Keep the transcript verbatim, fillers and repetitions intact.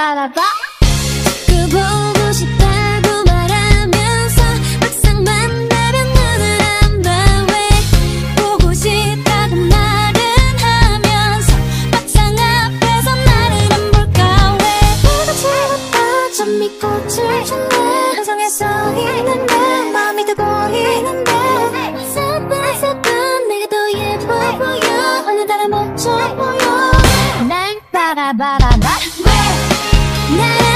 바라봐. 그 보고 싶다고 말하면서 막상 만나면 눈을 안 봐. 왜 보고 싶다고 말은 하면서 막상 앞에서 나를 안 볼까. 왜 보고 싶었다 좀 믿고 줄줄래 방송에서 있는데 마음이 더 보이는데 사뿐 사뿐 내가 더 예뻐 보여 오늘따라 멋져 보여 날 바라봐라. 왜 날